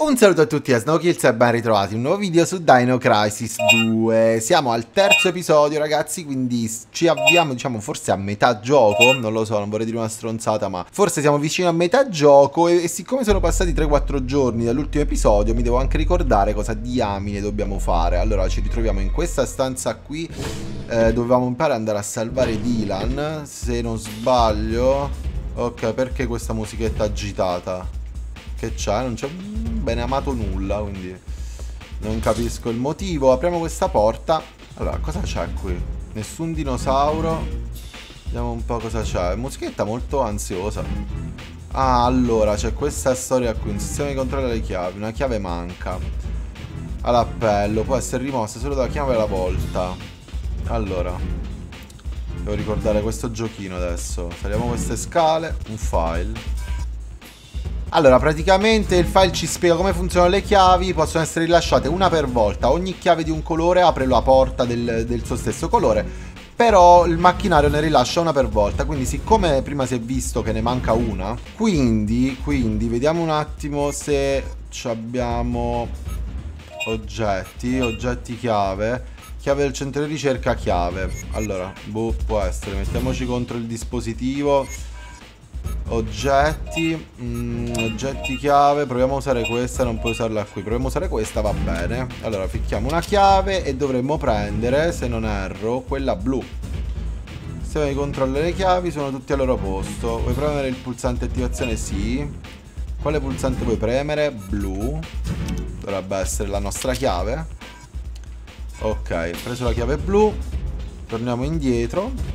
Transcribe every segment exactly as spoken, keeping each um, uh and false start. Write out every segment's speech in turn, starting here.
Un saluto a tutti da Snowkills e ben ritrovati in un nuovo video su Dino Crisis due. Siamo al terzo episodio, ragazzi, quindi ci avviamo, diciamo, forse a metà gioco. Non lo so, non vorrei dire una stronzata, ma forse siamo vicini a metà gioco. E, e siccome sono passati tre quattro giorni dall'ultimo episodio, mi devo anche ricordare cosa diamine dobbiamo fare. Allora, ci ritroviamo in questa stanza qui, eh, dovevamo imparare ad andare a salvare Dylan, se non sbaglio. Ok, perché questa musichetta agitata? Che c'è? Non c'è bene amato nulla, quindi non capisco il motivo. Apriamo questa porta. Allora, cosa c'è qui? Nessun dinosauro. Vediamo un po' cosa c'è. Musichetta molto ansiosa. Ah, allora, c'è questa storia qui. Un sistema di controllo delle chiavi. Una chiave manca. All'appello. Può essere rimossa solo da chiave alla volta. Allora, devo ricordare questo giochino adesso. Saliamo queste scale. Un file. Allora, praticamente il file ci spiega come funzionano le chiavi. Possono essere rilasciate una per volta. Ogni chiave di un colore apre la porta del, del suo stesso colore. Però il macchinario ne rilascia una per volta. Quindi siccome prima si è visto che ne manca una, Quindi, quindi vediamo un attimo se abbiamo oggetti. Oggetti chiave. Chiave del centro di ricerca chiave. Allora, boh, può essere. Mettiamoci contro il dispositivo. Oggetti, mm, oggetti chiave. Proviamo a usare questa, non puoi usarla qui. Proviamo a usare questa, va bene. Allora ficchiamo una chiave e dovremmo prendere, se non erro, quella blu. Sistema di controllo delle chiavi, sono tutti al loro posto. Vuoi premere il pulsante attivazione? Sì. Quale pulsante vuoi premere? Blu. Dovrebbe essere la nostra chiave. Ok, preso la chiave blu. Torniamo indietro.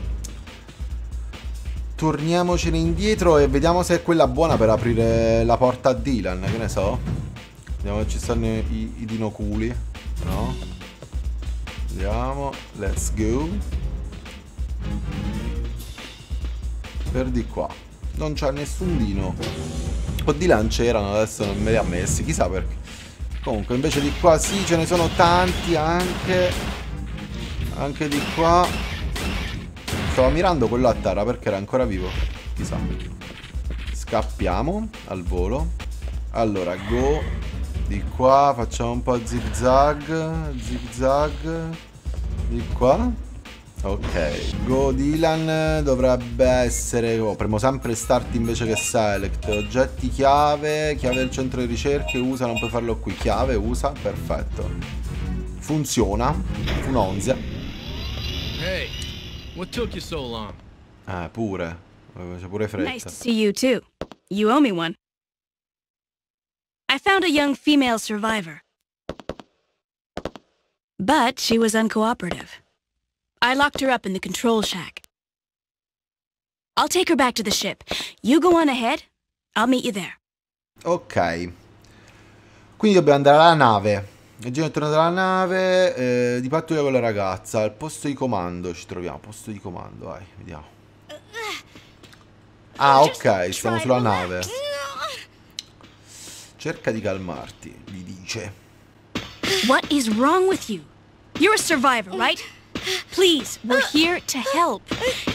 Torniamocene indietro e vediamo se è quella buona per aprire la porta a Dylan, che ne so. Vediamo se ci stanno i, i dinoculi. No? Vediamo. Let's go. Per di qua. Non c'è nessun dino. O Dylan c'erano, adesso non me li ha messi, chissà perché. Comunque invece di qua sì, ce ne sono tanti anche. Anche di qua. Stavo mirando quello a terra perché era ancora vivo. Chissà. Scappiamo al volo. Allora, go. Di qua facciamo un po' zig-zag. Zig-zag. Di qua. Ok. Go Dylan. Dovrebbe essere... Oh, premo sempre start invece che select. Oggetti chiave. Chiave del centro di ricerche. Usa, non puoi farlo qui. Chiave, usa. Perfetto. Funziona. Funonzia. Hey. What took you so long? Ah, pure. C'è pure fretta. Nice to see you too. You owe me one. I found a young female survivor. But she was uncooperative. I locked her up in the control shack. I'll take her back to the ship. You go on ahead. I'll meet you there. Ok. Quindi dobbiamo andare alla nave. Il giro è tornato alla nave, eh, di pattuglia con la ragazza. Al posto di comando ci troviamo. Posto di comando, vai, vediamo. Ah, ok, stiamo sulla nave. Cerca di calmarti, gli dice. What is wrong with you? You're a survivor, right? Please, we're here to help.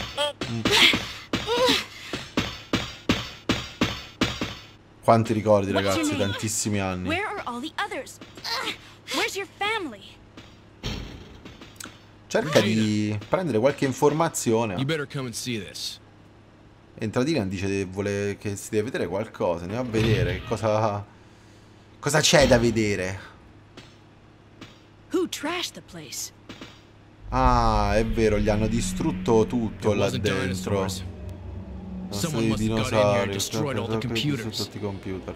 Quanti ricordi, ragazzi, tantissimi anni. Where are all the others? Where's your family? Cerca di prendere qualche informazione. You better come and see this. Entra Dylan, dice che vuole che si deve vedere qualcosa. Andiamo a vedere che cosa cosa c'è da vedere. Who trashed the place? Ah, è vero, gli hanno distrutto tutto là dentro. Someone must have got in here and destroyed all the computers. Tutti i computer.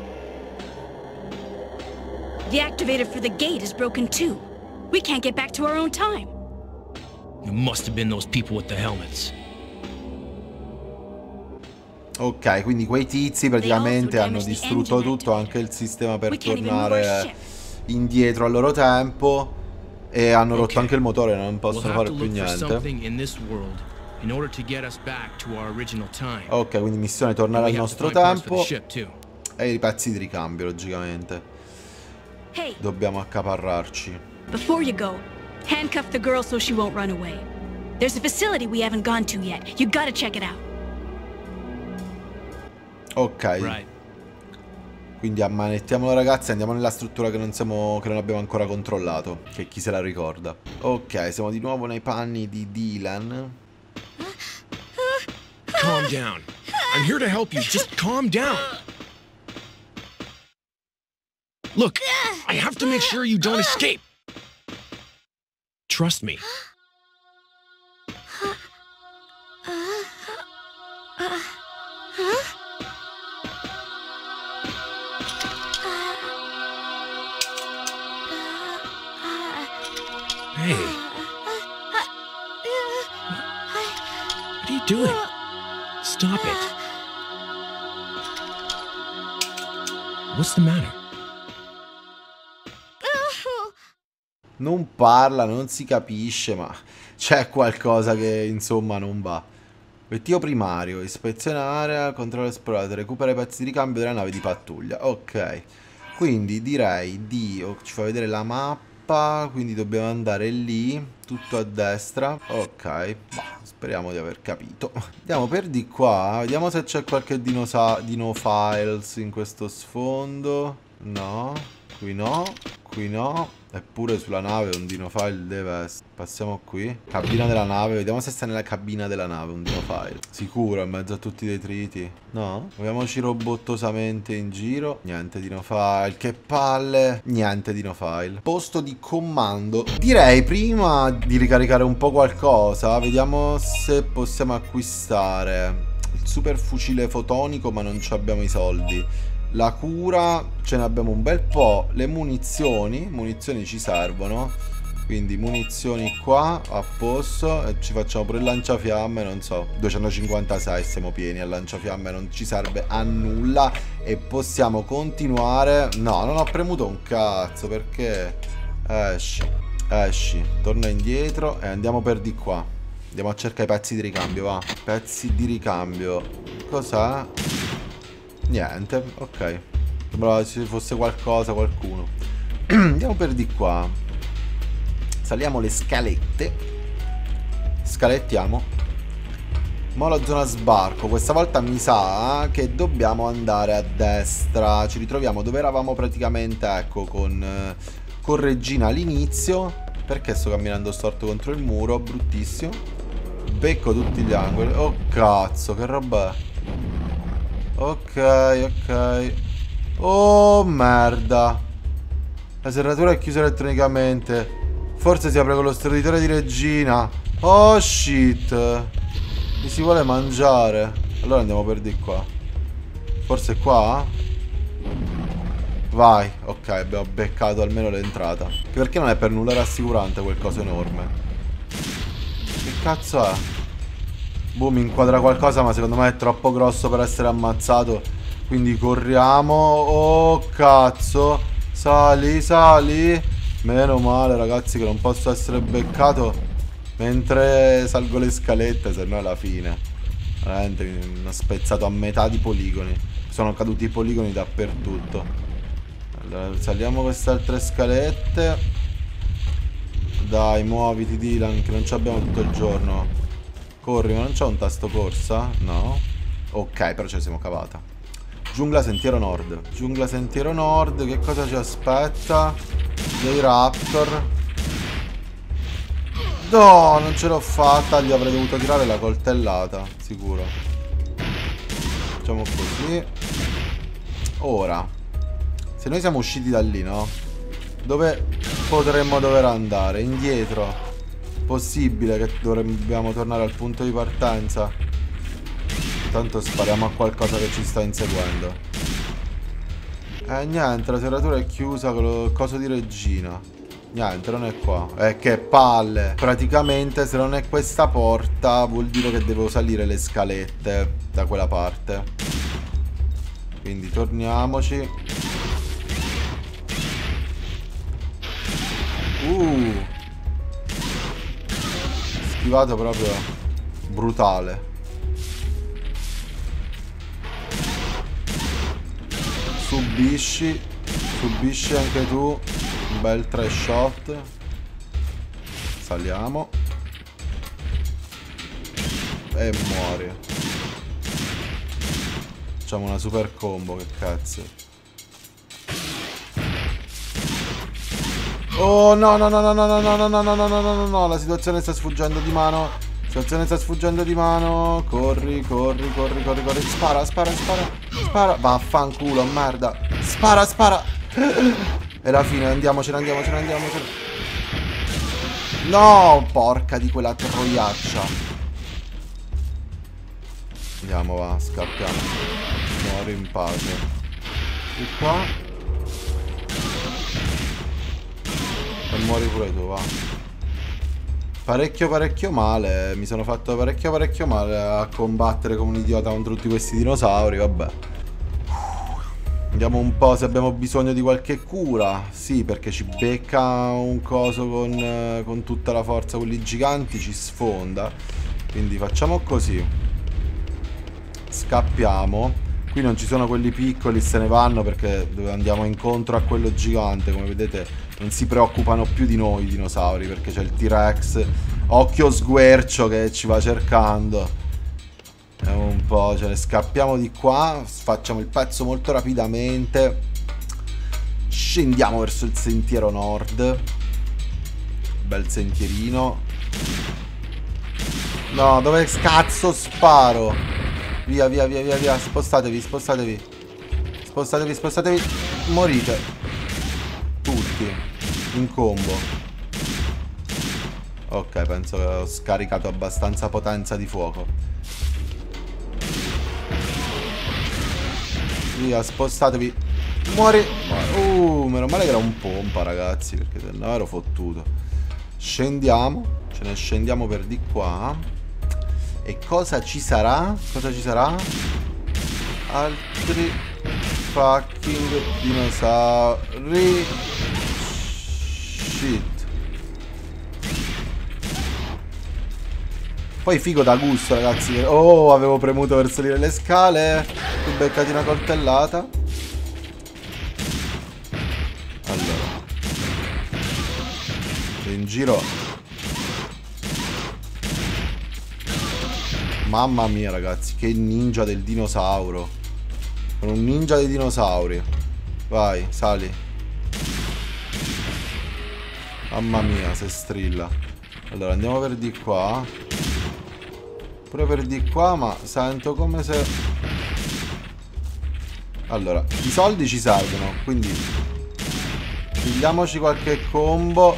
The activator for the gate is broken too. We can't get back to our own time. It must have been those people with the helmets. Ok, quindi quei tizi praticamente hanno distrutto tutto, anche il sistema per tornare indietro al loro tempo. E hanno rotto anche il motore, non possono fare più niente. Ok, quindi missione tornare al nostro tempo. E i pezzi di ricambio, logicamente. Dobbiamo accaparrarci. Before you go, handcuff the girl so she won't run away. There's a facility we haven't gone to yet. You gotta check it out. Ok. Quindi ammanettiamolo ragazzi, andiamo nella struttura che non, siamo, che non abbiamo ancora controllato, che chi se la ricorda. Ok, siamo di nuovo nei panni di Dylan. Calm down. I'm here to help you. Just calm down. Look, I have to make sure you don't escape. Trust me. Hey. What are you doing? Stop it. What's the matter? Non parla, non si capisce, ma c'è qualcosa che insomma non va. Obiettivo primario, ispezione area, controllo esplorato, recupera i pezzi di ricambio della nave di pattuglia. Ok, quindi direi di... oh, ci fa vedere la mappa, quindi dobbiamo andare lì, tutto a destra. Ok, bah, speriamo di aver capito. Andiamo per di qua, vediamo se c'è qualche dinosa dino files in questo sfondo. No, qui no, qui no. Eppure sulla nave un dino file deve essere. Passiamo qui. Cabina della nave. Vediamo se sta nella cabina della nave un dino file. Sicuro, in mezzo a tutti i detriti. No? Muoviamoci robottosamente in giro. Niente dino file. Che palle. Niente dino file. Posto di comando. Direi prima di ricaricare un po' qualcosa, vediamo se possiamo acquistare il super fucile fotonico, ma non ci abbiamo i soldi. La cura ce ne abbiamo un bel po'. Le munizioni, munizioni ci servono. Quindi munizioni qua, a posto. E ci facciamo pure il lanciafiamme, non so, duecentocinquantasei, siamo pieni. Al lanciafiamme non ci serve a nulla. E possiamo continuare. No, non ho premuto un cazzo, perché? Esci, esci, torna indietro e andiamo per di qua. Andiamo a cercare i pezzi di ricambio, va. Pezzi di ricambio. Cos'è? Niente, ok. Sembrava ci fosse qualcosa, qualcuno. Andiamo per di qua. Saliamo le scalette. Scalettiamo. Mo' la zona sbarco. Questa volta mi sa che dobbiamo andare a destra. Ci ritroviamo dove eravamo praticamente, ecco, con, con Regina all'inizio. Perché sto camminando storto contro il muro? Bruttissimo. Becco tutti gli angoli. Oh cazzo, che roba è? Ok, ok. Oh, merda. La serratura è chiusa elettronicamente. Forse si apre con lo storditore di Regina. Oh, shit. Mi si vuole mangiare. Allora andiamo per di qua. Forse qua? Vai. Ok, abbiamo beccato almeno l'entrata. Perché non è per nulla rassicurante quel coso enorme. Che cazzo è? Boh, mi inquadra qualcosa, ma secondo me è troppo grosso per essere ammazzato. Quindi corriamo. Oh, cazzo. Sali, sali. Meno male, ragazzi, che non posso essere beccato mentre salgo le scalette, se no è la fine. Veramente mi ho spezzato a metà di poligoni. Sono caduti i poligoni dappertutto. Allora, saliamo queste altre scalette. Dai, muoviti, Dylan, che non ci abbiamo tutto il giorno. Corri, ma non c'è un tasto corsa? No. Ok, però ce la siamo cavata. Giungla Sentiero Nord. Giungla Sentiero Nord, che cosa ci aspetta? Dei raptor. No, non ce l'ho fatta. Gli avrei dovuto tirare la coltellata, sicuro. Facciamo così. Ora, se noi siamo usciti da lì, no? Dove potremmo dover andare? Indietro. Possibile che dobbiamo tornare al punto di partenza. Tanto spariamo a qualcosa che ci sta inseguendo. Eh niente, la serratura è chiusa con lo coso di Regina. Niente, non è qua. Eh che palle. Praticamente se non è questa porta vuol dire che devo salire le scalette da quella parte. Quindi torniamoci. Uh Schivato proprio brutale. Subisci. Subisci anche tu. Un bel tre shot. Saliamo. E muori. Facciamo una super combo, che cazzo. Oh no no no no no no no no no no no no no no, la situazione sta sfuggendo di mano. La situazione sta sfuggendo di mano. Corri, corri, corri, corri, corri. Spara, spara, spara. Spara. Vaffanculo, merda. Spara, spara. E la fine, andiamocene, andiamocene, andiamocene. No, porca di quella troiaccia. Andiamo, va, scappiamo. Muori in pace. Di qua. E muori pure tu, va. Parecchio parecchio male. Mi sono fatto parecchio parecchio male a combattere come un idiota contro tutti questi dinosauri, vabbè. Vediamo un po' se abbiamo bisogno di qualche cura. Sì, perché ci becca un coso con, con tutta la forza. Quelli giganti ci sfonda. Quindi facciamo così. Scappiamo. Qui non ci sono quelli piccoli, se ne vanno perché andiamo incontro a quello gigante. Come vedete non si preoccupano più di noi i dinosauri, perché c'è il T-Rex occhio sguercio che ci va cercando. Vediamo un po', ce ne scappiamo di qua. Facciamo il pezzo molto rapidamente. Scendiamo verso il sentiero nord. Bel sentierino. No, dove cazzo sparo? Via, via, via, via, via. Spostatevi, spostatevi. Spostatevi, spostatevi. Morite. Tutti. In combo. Ok, penso che ho scaricato abbastanza potenza di fuoco. Via, spostatevi. Muori. Uh, meno male che era un pompa, ragazzi, perché se no ero fottuto. Scendiamo. Ce ne scendiamo per di qua. E cosa ci sarà? Cosa ci sarà? Altri fucking dinosauri. Shit. Poi figo da gusto, ragazzi. Oh, avevo premuto per salire le scale. Mi beccati una coltellata. Allora. In giro. Mamma mia, ragazzi, che ninja del dinosauro. Sono un ninja dei dinosauri. Vai, sali. Mamma mia, se strilla. Allora, andiamo per di qua. Pure per di qua, ma sento come se... Allora, i soldi ci servono, quindi pigliamoci qualche combo.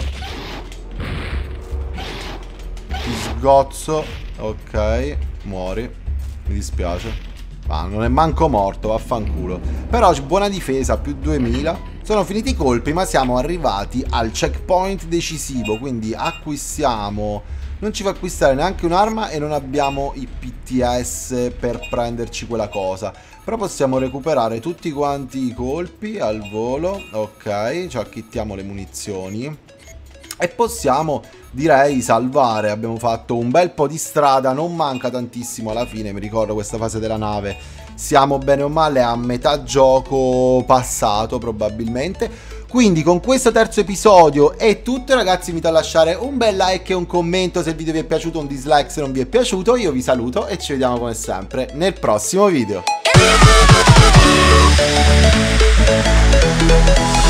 Ti sgozzo. Ok. Muori. Mi dispiace. Ma non è manco morto, vaffanculo. Però buona difesa, più duemila. Sono finiti i colpi, ma siamo arrivati al checkpoint decisivo. Quindi acquistiamo. Non ci fa acquistare neanche un'arma e non abbiamo i P T S per prenderci quella cosa. Però possiamo recuperare tutti quanti i colpi al volo. Ok, ci acchittiamo le munizioni. E possiamo, direi, salvare. Abbiamo fatto un bel po' di strada. Non manca tantissimo alla fine. Mi ricordo questa fase della nave. Siamo bene o male a metà gioco passato probabilmente. Quindi con questo terzo episodio è tutto, ragazzi. Vi invito a lasciare un bel like e un commento se il video vi è piaciuto, un dislike se non vi è piaciuto. Io vi saluto e ci vediamo come sempre nel prossimo video.